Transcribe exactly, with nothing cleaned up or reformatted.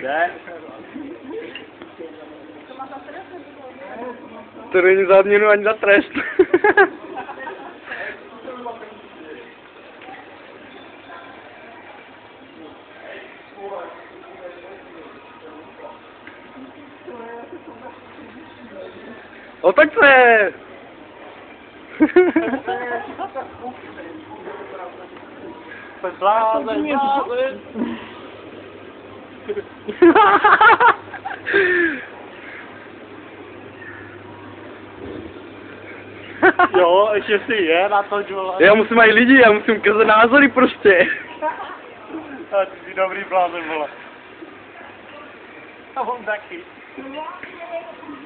Je? To není za odměnu ani za trest. Otoč se! Blázen, blázen! Jo, ještě si je na to, vole. Já musím mají lidi, já musím ukázat názory prostě. A ty jsi dobrý blázen, vole. A on taky.